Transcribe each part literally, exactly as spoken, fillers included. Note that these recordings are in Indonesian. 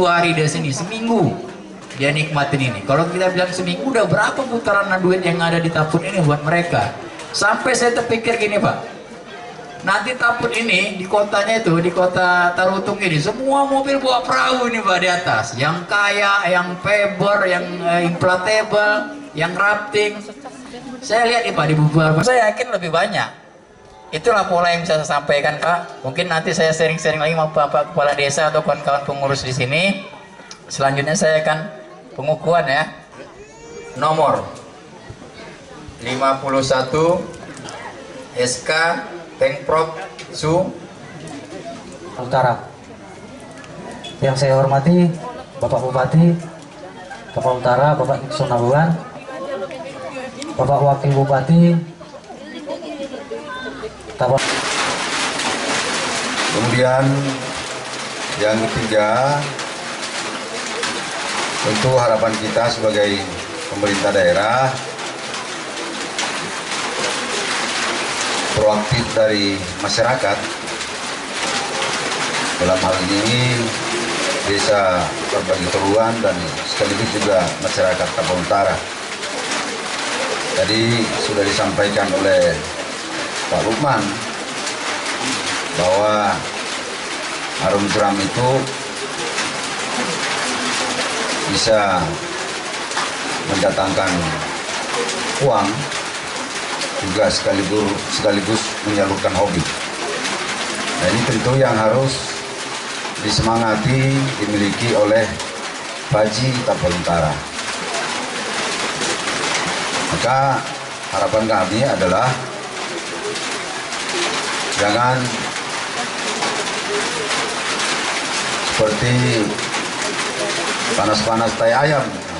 dua hari di sini, seminggu dia nikmatin ini. Kalau kita bilang seminggu, udah berapa putaran duit yang ada di Taput ini buat mereka. Sampai saya terpikir gini Pak, nanti Taput ini di kotanya itu, di kota Tarutung ini, semua mobil bawa perahu ini Pak di atas, yang kayak, yang paper, yang uh, inflatable, yang rafting. Saya lihat nih Pak di beberapa, saya yakin lebih banyak. Itulah pola yang bisa saya sampaikan Pak. Mungkin nanti saya sharing-sharing lagi sama Bapak Kepala Desa atau kawan-kawan pengurus di sini. Selanjutnya saya akan pengukuhan ya. Nomor lima puluh satu S K Pengprov Su Utara. Yang saya hormati Bapak Bupati Bapak Utara, Bapak Nixon Nabuan, Bapak Wakil Bupati, Bapak. Kemudian yang ketiga, tentu harapan kita sebagai pemerintah daerah, proaktif dari masyarakat, dalam hal ini Desa Berbagi Teruan dan sekaligus juga masyarakat Tapang Utara. Tadi sudah disampaikan oleh Pak Lukman bahwa harum jeram itu bisa mendatangkan uang, juga sekaligus sekaligus menyalurkan hobi. Nah, ini tentu yang harus disemangati, dimiliki oleh Baji Tapang Utara. Maka harapan kami adalah jangan seperti panas-panas tai ayam.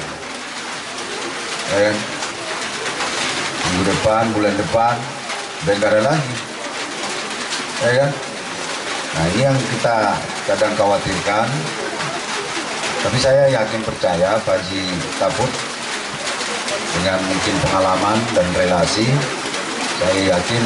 Ya, minggu depan, bulan depan, udah nggak ada lagi. Ya kan? Nah, ini yang kita kadang khawatirkan. Tapi saya yakin percaya Baji Taput dengan mungkin pengalaman dan relasi, saya yakin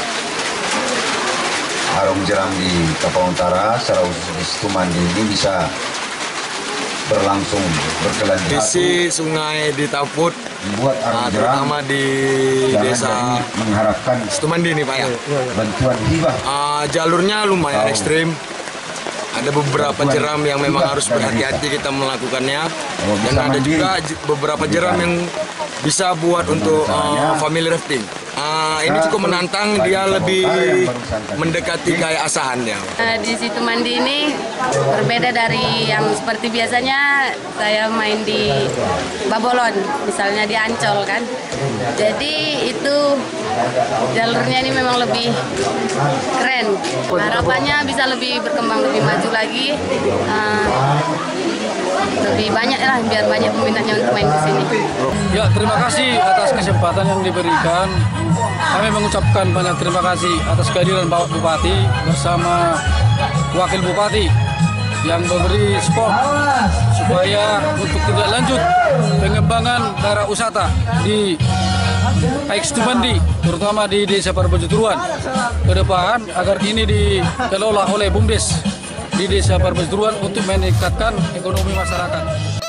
harum jeram di Tapang Utara secara khusus di Situmandi ini bisa berlangsung berkelanjutan. Sisi sungai di Taput, buat harum jeram, terutama di desa mengharapkan Situmandi ini Pak ya. Bantuan hibah. Uh, jalurnya lumayan oh. ekstrim. Ada beberapa Bantuan jeram yang memang hibah harus berhati-hati kita melakukannya. Oh, dan ada mandiri. Juga beberapa jeram yang bisa buat untuk uh, family rafting. Uh, ini cukup menantang, dia lebih mendekati kayak asahannya. Uh, di Situmandi ini berbeda dari yang seperti biasanya saya main di Babolon, misalnya di Ancol kan. Jadi itu jalurnya ini memang lebih keren. Harapannya bisa lebih berkembang, lebih maju lagi. Uh, lebih banyak lah, biar banyak peminatnya untuk main di sini. Ya, terima kasih atas kesempatan yang diberikan. Kami mengucapkan banyak terima kasih atas kehadiran Bapak Bupati bersama Wakil Bupati yang memberi support supaya untuk tidak lanjut pengembangan daerah wisata di baik Situmandi, terutama di Desa Parbojoturuan ke depan, agar ini dikelola oleh BUMDes di Desa Parbojoturuan untuk meningkatkan ekonomi masyarakat.